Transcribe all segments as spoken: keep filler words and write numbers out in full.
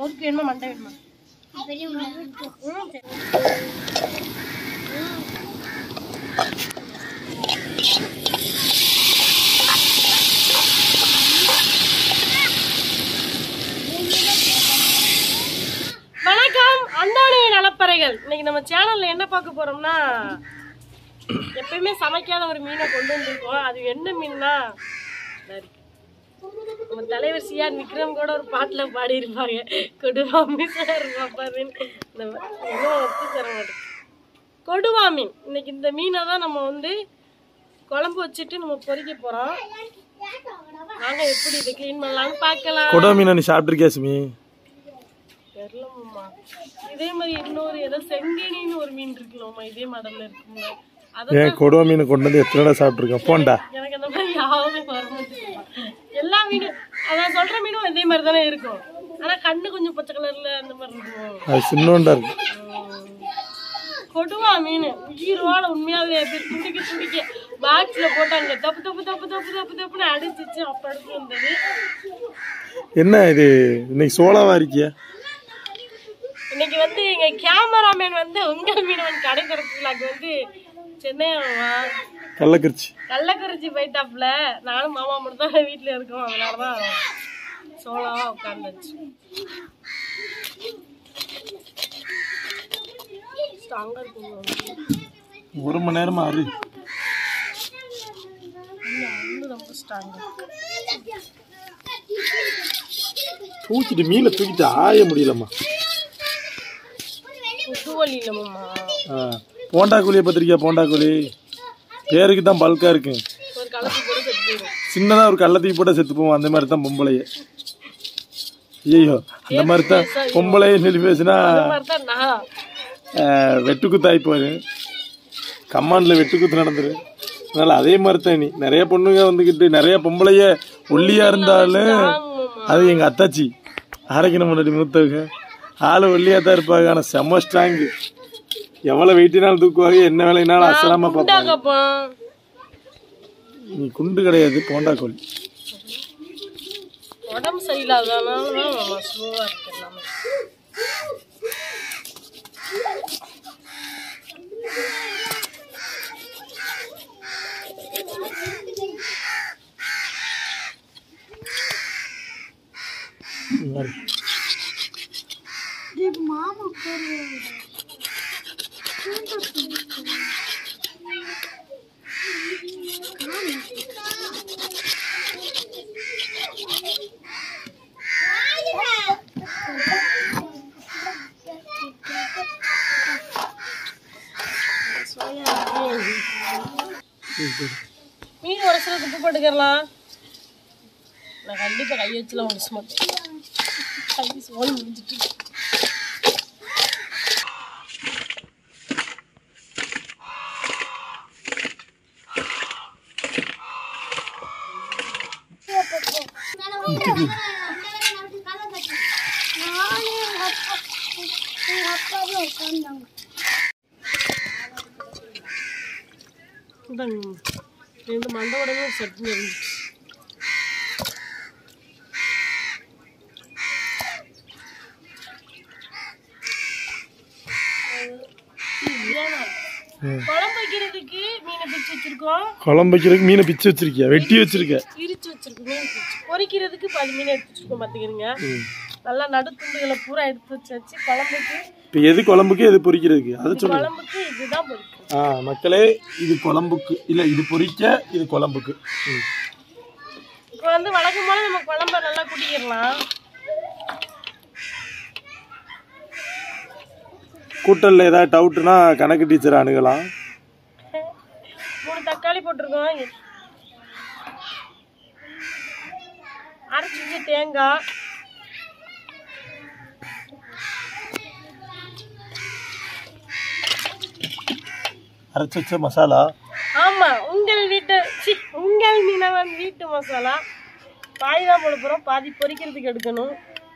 முறுக்கு வேணுமா மண்டை வேணுமா? வணக்கம், அந்தோனியின் அலப்பறைகள். இன்னைக்கு நம்ம சேனல்ல என்ன பார்க்க போறோம்னா, எப்பயுமே சமைக்காத ஒரு மீனை கொண்டு வந்திருக்கோம். அது என்ன மீன்னா, நம்ம தலைவர் சியான் விக்ரம் கூட ஒரு பாட்டுல பாடி இருப்பாங்க, கொடுவா மீன் கொடுவா மீன். இன்னைக்கு இந்த மீனை தான் நம்ம வந்து குழம்பு வச்சுட்டு நம்ம பொரிக்க போறோம். நாங்க எப்படி இதை கிளீன் பண்ணலாம்னு பார்க்கலாம். கொடுவா மீன் நீ சாப்பிட்டுருக்கியா சுமி? தெரியலம்மா. இதே மாதிரி இன்னொரு ஏதோ செங்கனின்னு ஒரு மீன் இருக்குல்லம்மா, இதே மாடல்ல இருக்குங்க. ஏன் கொடுவா மீனை கொண்டு வந்து எத்தனை சாப்பிட்டுருக்கேன் போண்டா. எனக்கு அந்த மாதிரி யாருமே வர மாட்டேங்குது. எல்லா மீனும் அதான் சொல்ற மீனும் இதே மாதிரி தானே இருக்கும். ஆனா கண்ணு கொஞ்சம் பச்சை கலர்ல அந்த மாதிரி இருக்கும். அது சின்னோண்டா இருக்கு. கொடுவா மீன் உயிரோட உண்மையாவே துடிக்க துடிக்க பாக்ஸ்ல போட்டாங்க. தப்பு தப்பு தப்பு தப்பு தப்பு தப்புன்னு அடிச்சிச்சு. அப்ப எடுத்து வந்தது. என்ன இது இன்னைக்கு சோளாவா இருக்கியா? இன்னைக்கு வந்து எங்க கேமராமேன் வந்து உங்கள் மீனவன் கடை திறப்புலாக்கு வந்து சென்னை கள்ளக்குறிச்சி கள்ளக்குறிச்சி போயிட்டாப்ல. நானும் மாமா மட்டும் தான் வீட்டுல இருக்கோம். அதனாலதான் சோளாவா உட்காந்துச்சு. ஒரு மணி நேரமா அரு ரொம்ப ஸ்ட்ராங்கா தூக்கிட்டு மீனை தூக்கிட்டு ஆய முடியலம்மா. போண்டா கோழியை பத்திரிக்கா? போண்டா கோழி பேருக்கு தான் பல்கா இருக்கு. சின்னதா ஒரு கள்ளத்தூக்கி போட்டா செத்து போவோம். அந்த மாதிரி தான் பொம்பளைய. ஐயோ, அந்த மாதிரி தான் பொம்பளைய சொல்லி பேசுனா வெட்டுக்குத்தாய் போயிரு. கமாண்ட்ல வெட்டுக்குத்து நடந்துரு. அதனால அதே மாதிரி தான் நீ நிறைய பொண்ணுங்க வந்துகிட்டு நிறைய பொம்பளைய ஒல்லியா இருந்தாலும் அது எங்க அத்தாச்சி அரைக்கணும் முன்னாடி மூத்தவங்க ஆளு ஒல்லியா தான் இருப்பாங்க. ஆனா செம்ம ஸ்ட்ராங். எவ்வளவு வெயிட்டினாலும் தூக்குவாங்க, என்ன வேலைனாலும் அசலாம பாப்பாங்க. நீ குண்டு கிடையாது, போண்டா கோழி. உடம்பு சரியில்லாதனால ஸ்லோவா இருக்கு எல்லாமே. மாமா மீன் உரசுல துப்பு போட்டுக்கலாம். நான் கண்டிப்பா கை வச்சுலாம் உரச மாட்டேன். கை சோழி முடிஞ்சிட்டு ரெண்டு மண்டை உடனே சட்னி இருந்துச்சு. குழம்பு வைக்கிறதுக்கு மீனை பிச்சு வச்சிருக்கோம். குழம்பு வைக்கிறதுக்கு மீனை பிச்சு வச்சிருக்கியா? வெட்டி வச்சிருக்க? பிரிச்சு வச்சிருக்கோம். பொரிக்கிறதுக்கு பாதி மீனை எடுத்து வச்சிருக்கோம். பாத்துக்கிறீங்க, நல்லா நடுத்துண்டுகளை பூரா எடுத்து வச்சாச்சு. குழம்புக்கு இப்போ எது குழம்புக்கு எது பொரிக்கிறதுக்கு அது சொல்லுங்க. குழம்புக்கு இதுதான் பொரிக்கும். ஆ மக்களே, இது குழம்புக்கு இல்ல, இது பொரிக்க, இது குழம்புக்கு. இப்போ வந்து வழக்கம் போல நம்ம குழம்ப நல்லா குடிக்கலாம். கூட்டல்ல ஏதாவது டவுட்னா கணக்கு டீச்சர் அணுகலாம். மூணு தக்காளி போட்டிருக்கோம். அரைச்சி வச்ச தேங்காய், அரைச்சி வச்ச மசாலா. ஆமா, உங்கள் வீட்டு உங்கள் மீனவன் வீட்டு மசாலா. பாதி தான் போட போறோம், பாதி பொரிக்கிறதுக்கு எடுக்கணும்.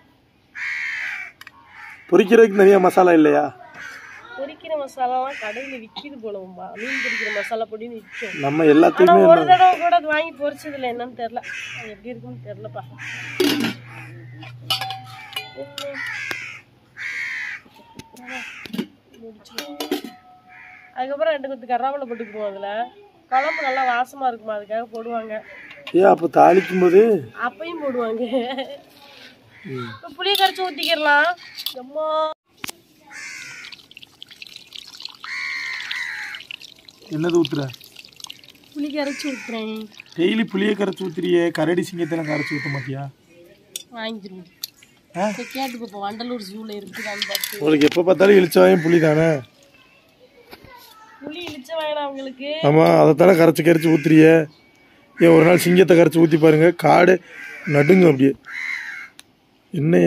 பொரிக்கிறதுக்கு நிறைய மசாலா இல்லையா? பொரிக்கிற மசாலாலாம் கடையில் விற்கிது போலவும்பா. மீன் பொரிக்கிற மசாலா பொடின்னு விற்கும். நம்ம எல்லாத்தையுமே ஒரு தடவை கூட அது வாங்கி பொரிச்சதில்லை. என்னன்னு தெரியல, அது எப்படி இருக்குன்னு தெரியலப்பா. அதுக்கப்புறம் ரெண்டு கொத்து கருவேப்பிலை போட்டுக்குவோம். அதில் குழம்பு நல்லா வாசமாக இருக்குமா, அதுக்காக போடுவாங்க. ஏன் அப்போ தாளிக்கும் போது அப்பையும் போடுவாங்க. இப்போ புளியை கரைச்சி ஊற்றிக்கிடலாம். அம்மா என்னது ஊத்துற? புளி கரைச்சி ஊற்றுறேன். டெய்லி புளியை கரைச்சி ஊத்துறியே, கரடி சிங்கத்தெல்லாம் கரைச்சி ஊற்ற மாட்டியா? வாங்கிக்கிறோம். கேட்டு பார்ப்போம் வண்டலூர் ஜூவில் இருக்குதான்னு பார்த்து. உங்களுக்கு எப்போ பார்த்தாலும் இழிச்சவாயும் புளி தானே? புளி இழிச்சவாயனா உங்களுக்கு? ஆமாம், அதைத்தானே கரைச்சி கரைச்சி ஊத்துறியே. ஏன் ஒரு நாள் சிங்கத்தை கரைச்சி ஊற்றி பாருங்க, காடு நடுங்க அப்படியே. என்னைய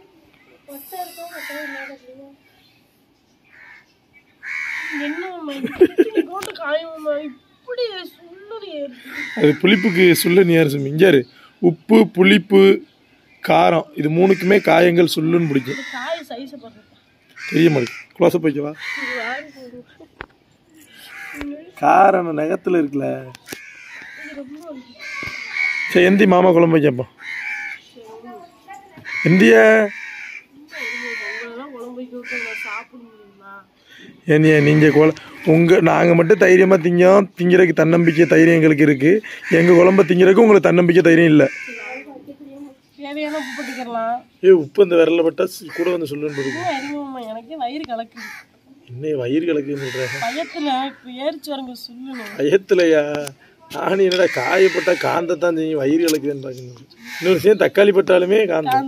அது புளிப்புக்கு சுள்ளுன்னு யார் சுமி? இஞ்சாரு உப்பு புளிப்பு காரம் இது மூணுக்குமே காயங்கள் சுள்ளுன்னு பிடிக்கும். தெரிய மாட்டேங்குது. குளோச போய்க்கவா? காரம் நகத்தில் இருக்குல்ல. சரி, எந்தி மாமா குழம்பு வைக்கப்பா. எந்திய ஏனியா நீங்கள் குழ உங்கள் நாங்கள் மட்டும் தைரியமாக திங்கோம். திங்கிறதுக்கு தன்னம்பிக்கை தைரியம் எங்களுக்கு இருக்குது. எங்கள் குழம்ப திங்கிறதுக்கு உங்களுக்கு தன்னம்பிக்கை தைரியம் இல்லை. ஏ உப்பு அந்த விரல பட்டா கூட வந்து சொல்லுன்னு எனக்கு வயிறு கலக்கு. என்ன வயிறு கலக்குன்னு சொல்கிறேன்? பயத்தில் இப்போ ஏறிச்சு வரங்க சொல்லணும். பயத்துலையா? நானும் என்னடா காயப்பட்டா காந்தத்தான் செய்யும், வயிறு கலக்குதுன்னு பார்க்கணும். இன்னொரு விஷயம், தக்காளி பட்டாலுமே காந்தம்.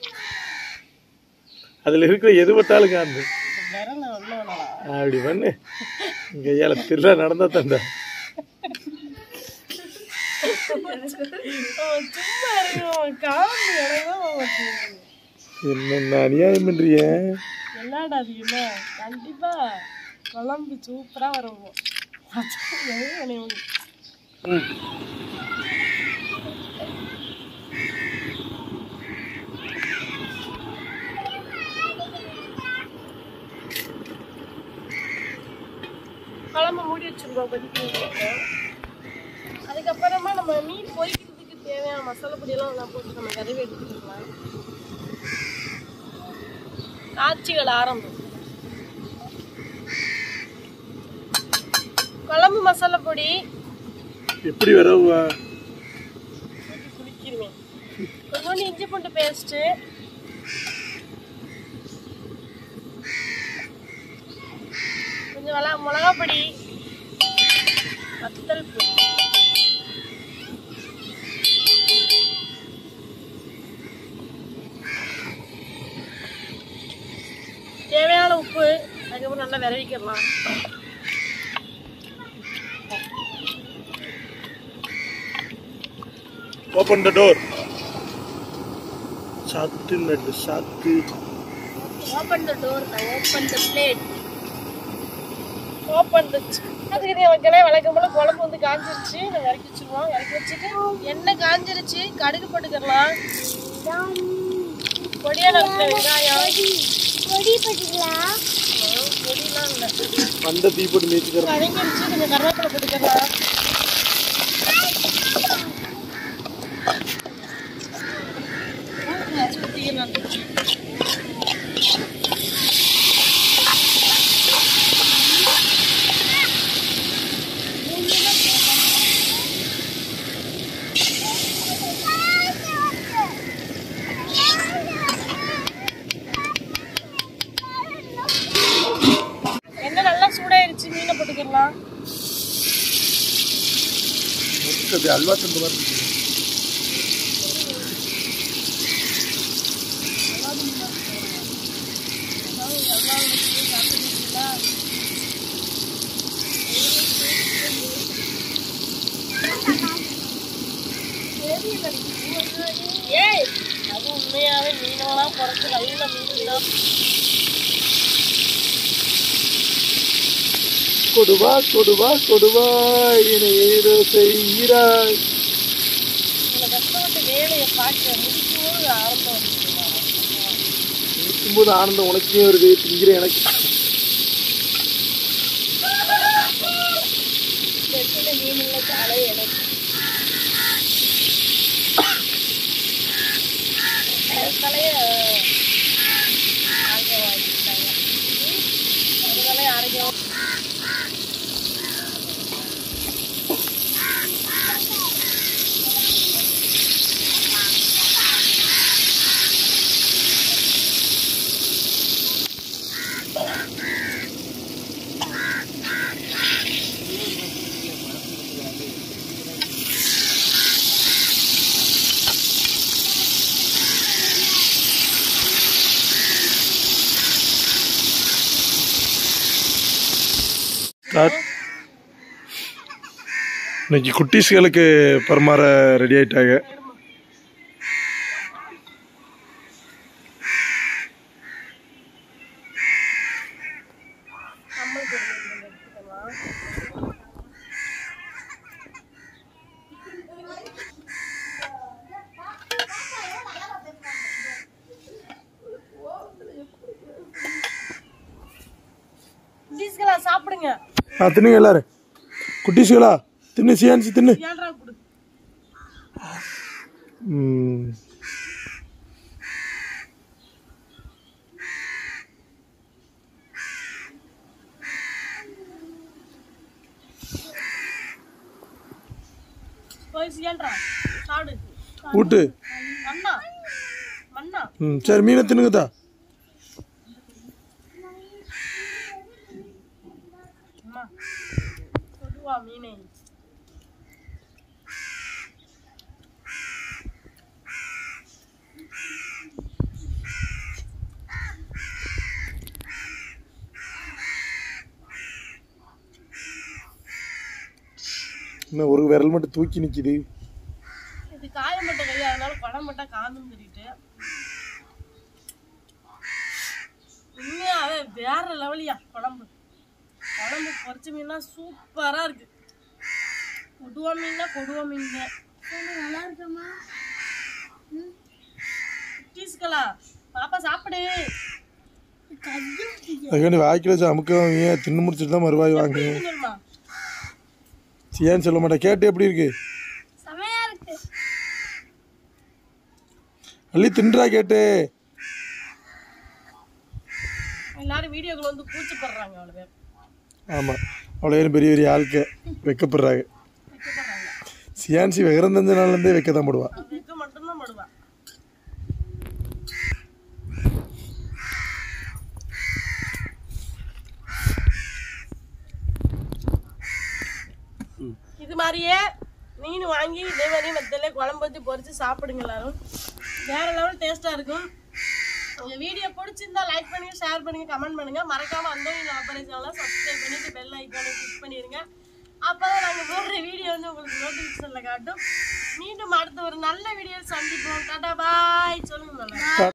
அதில் இருக்கிற எது பட்டாலும் காந்தம். அப்படி பண்ணு. இங்கே ஏழை திருவிழா நடந்தா தந்தா என்ன அநியாயம் பண்றிய? கண்டிப்பா குழம்பு சூப்பரா வரும். குழம்பு மூடி வச்சுருக்கோம் கொதிக்க. அதுக்கப்புறமா நம்ம மீன் பொரிக்கிறதுக்கு தேவையான மசாலா பொடியெல்லாம் நல்லா போட்டு நம்ம கதவி எடுத்துக்கலாம். காட்சிகள் ஆரம்பம். குழம்பு மசாலா பொடி எப்படி வரவா? குளிக்கிடுவேன். கொஞ்சோண்டு இஞ்சி பூண்டு பேஸ்ட்டு, கொஞ்சம் மிளகா மிளகா பொடி, வத்தல் பொடி, தேவையான உப்பு. அதுக்கப்புறம் நல்லா விரவிக்கிடலாம். Open the door. சாத்து நடு சாத்து. Open the door. Open the plate. Open the. அதுக்கு நீ வைக்கல வழக்கம் போல குழம்பு வந்து காஞ்சிருச்சு. நம்ம இறக்கி வச்சுருவோம். இறக்கி வச்சுட்டு எண்ணெய் காஞ்சிருச்சு. கடுகு போட்டுக்கலாம். பொடியா நறுக்கிற வெங்காயம். பொடி போட்டுக்கலாம். பொடிலாம் இல்லை. மண்டை தீ போட்டு மேய்ச்சிக்கிறோம். கடைஞ்சிருச்சு. கொஞ்சம் கருவேப்பிலை போட்டுக்கலாம். எண்ணெய் நல்லா சூடாயிருச்சு. மீனை போட்டுக்கலாம். அல்வா தந்து மாதிரி ஏய் அது உண்மையாவே மீனெல்லாம் குறைச்சி நல்ல மீன் தான். கொடுவா கொடுவா கொடுவா என ஏதோ செய்கிறாய். உங்களை கஷ்டப்பட்டு வேலையை பார்க்க முடிக்கும்போது ஆரம்பம் வந்துருக்குமா? முடிக்கும்போது ஆனந்தம் உனக்கே வருது, திங்கிற எனக்கு. மீன் இல்லை காலை எனக்கு தலைய இன்னைக்கு குட்டீஸ்களுக்கு பரிமாற ரெடி ஆயிட்டாங்க. சாப்பிடுங்க. ஆ தின்னுங்க எல்லாரும். குட்டீஸ்களா தின்னு, சியான்சி தின்னு. ம் ஊட்டு. ம் சரி மீனை தின்னுங்கதா. இன்னும் ஒரு விரல் மட்டும் தூக்கி நிக்குது. இது காயப்பட்ட கை, அதனால படம் மட்டும் காந்தும் தெரியுது. உண்மையாவே வேற லெவலியா குழம்பு. குழம்பு பொரிச்ச மீனா சூப்பரா இருக்கு. கொடுவா மீன்னா கொடுவா மீன் நல்லா இருக்குமா? டீஸ்களா பாப்பா சாப்பிடு. அதுக்காண்டி வாய்க்கு வச்சு அமுக்கவங்க தின்னு முடிச்சுட்டு தான் மறுவாய் வாங்க. சியான்னு சொல்ல மாட்டேன். கேட்டு எப்படி இருக்கு? அள்ளி தின்றா கேட்டு. எல்லாரும் வீடியோக்குள்ள வந்து கூச்சப்படுறாங்க அவ்வளவு பேர். ஆமா அவ்வளோ பேரும் பெரிய பெரிய ஆளுக்கு வைக்கப்படுறாங்க. சியான்சி விகரந்தஞ்ச நாள்ல இருந்தே வைக்க தான் போடுவா. வைக்க மட்டும்தான் போடுவா. இது மாதிரியே மீன் வாங்கி இதே மாதிரி மெத்தல குழம்பு வச்சு பொரிச்சு சாப்பிடுங்க எல்லாரும். வேற லெவல் டேஸ்டா இருக்கும். உங்க வீடியோ பிடிச்சிருந்தா லைக் பண்ணுங்க, ஷேர் பண்ணுங்க, கமெண்ட் பண்ணுங்க. மறக்காம அந்தோயின் அலப்பறைகளை சப்ஸ்கிரைப் பண்ணிட்டு பெல் ஐக்கானை கிளிக் பண்ணிருங்க. அப்பதான் நாங்க போடுற வீடியோ வந்து உங்களுக்கு நோட்டிபிகேஷன்ல காட்டும். மீண்டும் அடுத்த ஒரு நல்ல வீடியோ சந்திப்போம். டாடா பாய் சொல்லுங்க.